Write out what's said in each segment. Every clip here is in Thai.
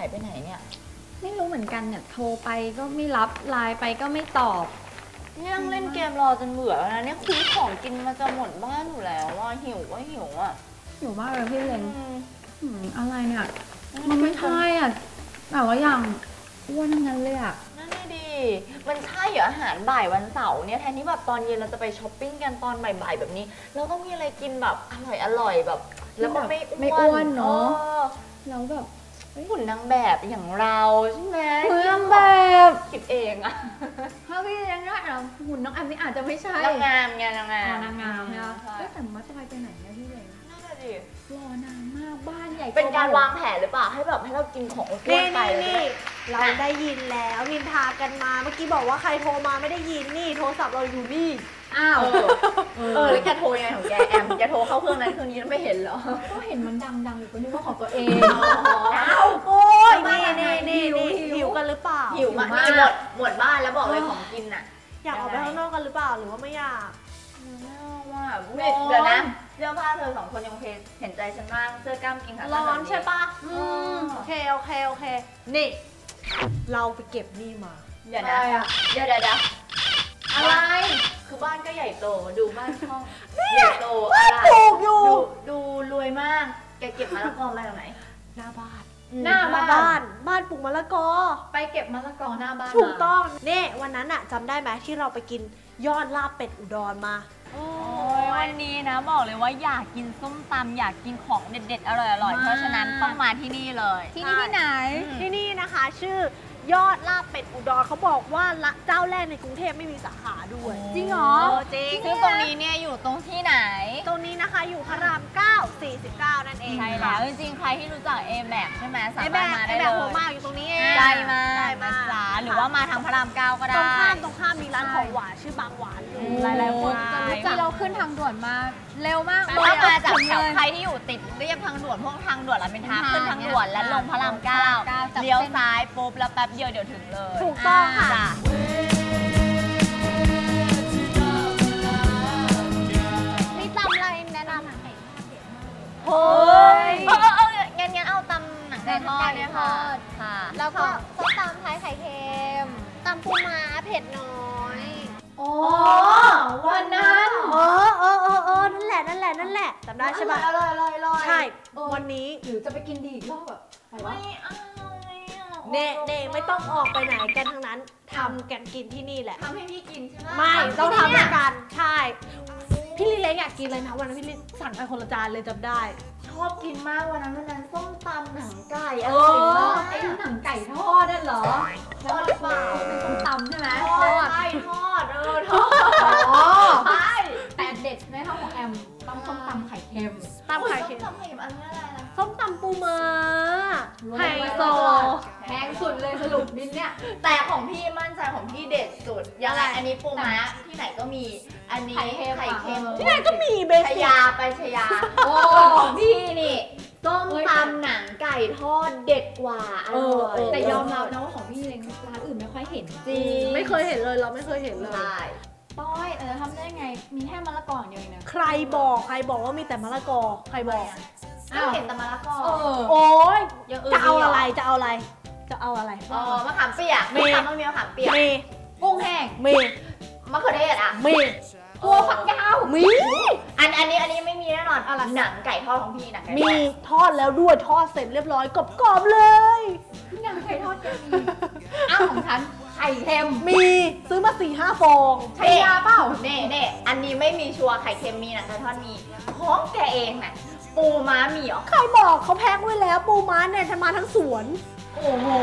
ไปไหนเนี่ยไม่รู้เหมือนกันเนี่ยโทรไปก็ไม่รับไลน์ไปก็ไม่ตอบนี่นั่งเล่นเกมรอจนเบื่อแล้วนะเนี่ยซื้อของกินมาจะหมดบ้านอยู่แล้วว่าหิวก็หิวอ่ะหิวมากเลยพี่เลงอะไรเนี่ยมันไม่ใช่อ่ะแต่ว่าอย่างอ้วนทั้งนั้นเลยอ่ะนั่นนี่ดิมันใช่เหรออาหารบ่ายวันเสาร์เนี่ยแทนที่แบบตอนเย็นเราจะไปช้อปปิ้งกันตอนบ่ายๆแบบนี้เราต้องมีอะไรกินแบบอร่อยแบบ แล้วก็ไม่อ้วนเนาะแล้วแบบหุ่นนางแบบอย่างเราใช่ไหมนางแบบคิดเองอะถ้าพี่ยังได้เราหุ่นน้องแอมนี่อาจจะไม่ใช่นางงามไงนางงามนางงามนะแต่มาตอยไปไหนเนี่ยพี่เลยน่าจะดิรอนานมากบ้านใหญ่เป็นการวางแผนหรือเปล่าให้แบบให้เรากินของอ้วนไปนี่เราได้ยินแล้วนินทากันมาเมื่อกี้บอกว่าใครโทรมาไม่ได้ยินนี่โทรศัพท์เราอยู่นี่อ้าวแล้วแกโทรยังไงของแกแอมแกโทรเข้าเครื่องนั้นเครื่องนี้ไม่เห็นเหรอก็เห็นมันดังๆอยู่ก็นึกว่าของตัวเองอ้าวโอ้ยนี่หิวกันหรือเปล่าหิวมากหมดบ้านแล้วบอกเลยของกินน่ะอยากออกไปข้างนอกกันหรือเปล่าหรือว่าไม่อยากเดี๋ยวนะเสื้อผ้าเธอ2 คนยังโอเคเห็นใจฉันบ้างเสื้อกล้ามกินขาร้อนใช่ปะโอเคนี่เราไปเก็บนี่มาเดี๋ยวนะเดี๋ยวอะไรคือบ้านก็ใหญ่โตดูบ้านช่องใหญ่โตอะไรดูรวยมากแกเก็บมะละกอมาจากไหนหน้าบ้านบ้านปลูกมะละกอไปเก็บมะละกอหน้าบ้านถูกต้องนี่วันนั้นอะจำได้ไหมที่เราไปกินยอดลาบเป็ดอุดรมาวันนี้นะบอกเลยว่าอยากกินส้มตำอยากกินของเด็ดๆอร่อยๆเพราะฉะนั้นต้องมาที่นี่เลยที่ไหนที่นี่นะคะชื่อยอดลาบเป็ดอุดรเขาบอกว่าเจ้าแรกในกรุงเทพไม่มีสาขาด้วยจริงเหรอจริงซึ่งตรงนี้เนี่ยอยู่ตรงที่ไหนตรงนี้นะคะอยู่พระราม9 49นั่นเองใช่แล้วจริงๆใครที่รู้จัก A-Max ใช่ไหมสามารถมาได้เลยหัวมากอยู่ตรงนี้เองใกล้มากหรือว่ามาทางพระราม9ก็ได้ตรงข้ามมีร้านของหวานชื่อบางหวานอยู่หลายๆคนจะรู้จักเราขึ้นทางด่วนมาเร็วมากถ้ามาจากแถวใครที่อยู่ติดเรียบทางด่วนพวกทางด่วนรามอินทราขึ้นทางด่วนและลงพระราม9เลี้ยวซ้ายปุ๊บแล้วแป๊บเดียวเดี๋ยวถึงเลยถูกต้องค่ะนี่ตำอะไรแนะนำโอ้ยงั้นเอาตำหนังไก่ทอดเนี่ยค่ะแล้วก็ส้มตำไทยไข่เค็มตำปูม้าเผ็ดน้อยโอ้วันนั้นนั่นแหละจำได้ใช่ปะอร่อยใช่วันนี้หรือจะไปกินดีอีกรอบแบบไม่เอาเน่ไม่ต้องออกไปไหนกันทั้งนั้นทำกันกินที่นี่แหละทำให้พี่กินใช่ไหมไม่ต้องทำด้วยกันใช่พี่ลิเล้งอยากกินเลยนะวันนั้นพี่ลิสั่งไปคนละจานเลยจำได้ชอบกินมากวันนั้นส้มตำหนังไก่อร่อยมากไอ้หนังไก่ทอดนั่นเหรอทอดหรือเปล่าเป็นส้มตำใช่ไหมทอดใช่ทอดใช่แต่เด็ดไม่เท่าของแอมส้มตำไข่เค็มตำไข่เค็มอันนี้อะไรนะส้มตำปูม้าไฮโซแพงสุดเลยสรุปบินเนี่ยแต่ของพี่มั่นใจของพี่เด็ดสุดยังไงอันนี้ปูม้าที่ไหนก็มีอันนี้ไข่เค็มที่ไหนก็มีเบสชยาไปชยาโอ้ของพี่นี่ส้มตำหนังไก่ทอดเด็ดกว่าอร่อยแต่ยอมรับนะว่าของพี่เองร้านอื่นไม่ค่อยเห็นจริงไม่เคยเห็นเลยเราไม่เคยเห็นเลยต้อยทำได้ไงมีแค่มะละกออย่างเดียวนะใครบอกว่ามีแต่มะละกอใครบอกเห็นแต่มะละกอโอ้ยจะเอาอะไรมะขามเปียกมีมะขามเปียกมีกุ้งแห้งมีมะเขือเทศอ่ะมีตัวฝักยาวมีอันนี้ไม่มีแน่นอนหนังไก่ทอดของพี่หนังไก่มีทอดแล้วด้วยทอดเสร็จเรียบร้อยกรอบๆเลยหนังไก่ทอดจะมีของฉันไข่เค็มมีซื้อมา 4-5 ฟองใช่ยาเปล่าเน่อันนี้ไม่มีชัวร์ไข่เค็มมีหนังไก่ทอดมีของแกเองน่ะปูม้ามีเหรอใครบอกเขาแพ็คไว้แล้วปูม้าเนี่ยฉันมาทั้งสวนโอ้โห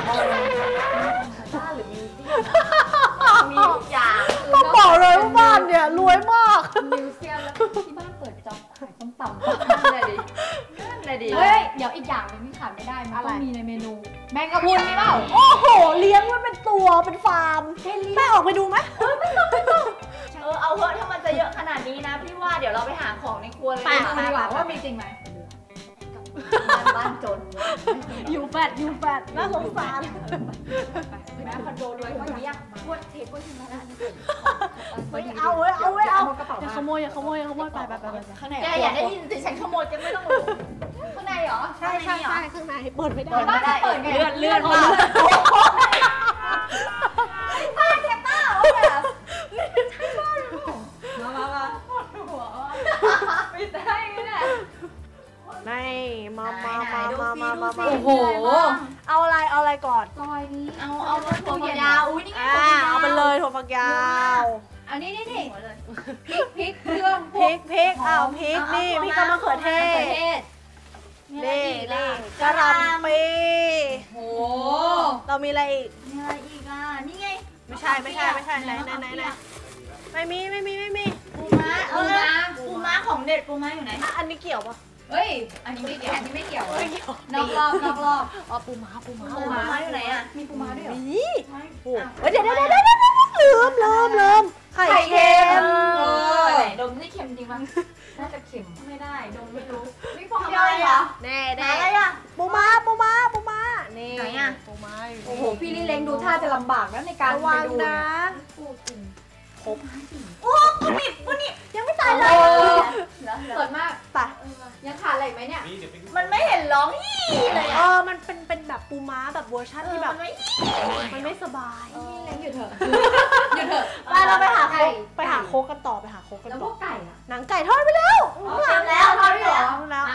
บ้านหรือมิวเซียมมีทุกอย่างต้องบอกเลยว่าบ้านเนี่ยรวยมากมิวเซียมแล้วที่บ้านเปิดจ็อบขายส้มตำนั่นเลยดิเฮ้ยเดี๋ยวอีกอย่างนึงที่ขาดไม่ได้มันต้องมีในเมนูแมงกะพรุนมีเปล่าโอ้โหเลี้ยงมันเป็นตัวเป็นฟาร์มแม่ออกไปดูไหมไม่ต้องเอาเถอะถ้ามันจะเยอะขนาดนี้นะพี่ว่าเดี๋ยวเราไปหาของในครัวเลยดีกว่าว่ามีจริงไหมบ้านจนอยู่แฟดน่าสงสารแม่คอนโดด้วยว่าอยากพวดเทปก็ชิมมาแล้วเอาอย่าขโมยไปข้างในแกอยากได้ยินสิฉันขโมยแกไม่ต้องรู้ข้างในเหรอใช่ข้างในเปิดไม่ได้บ้านจะเปิดไงเลื่อนมาบ้านแกเปล่าแบบใช่บ้านหรือเปล่ามาปวดหัวไม่ได้ไงเนี่ยมาโอ้โหเอาอะไรก่อนซอยนี้เอาถั่วฝักยาวอุ้ยนี่ไงเอาไปเลยถั่วฝักยาวอันนี้นี่พริกเครื่องพริกพริกนี่พริกกับมะเขือเทศ นี่กระหล่ำปีโอ้เรามีอะไรอีกมีอะไรอีกอ่ะนี่ไงไม่ใช่ไหนไม่มีปูม้าปูม้าของเด็ดปูม้าอยู่ไหนอันนี้เกี่ยวปะเฮ้ย อันนี้ไม่เกี่ยวไม่เกี่ยวนอกรอบอ๋อปูม้าปูม้าอยู่ไหนอ่ะมีปูม้าด้วยเหรอนี่โอ้เดี๋ยวลืมไข่เค็มไหนดมนี่เค็มจริงมั้ยน่าจะเค็มไม่ได้ดมไม่รู้นี่ฟองเดียวเลยเหรอแน่อะไรอ่ะปูม้านี่ไหนอะปูม้าโอ้โห พี่ลิเล้งดูท่าจะลำบากแล้วในการระไปวังดูนะโอ้ปูนิบยังไม่ตายเลยสดมากไปยังขาดอะไรไหมเนี่ยมันไม่เห็นร้องฮี่เลยเออ่ะอมันเป็นแบบปูม้าแบบเวอร์ชันที่แบบมันไม่ฮี่มันไม่สบายพี่เล้งหยุดเถอะหยุดเถอะไปเราไปหาไก่ไปหาโคกกันต่อแล้วพวกไก่อะหนังไก่ทอดไปแล้วทำแล้วทำแล้วแล้ว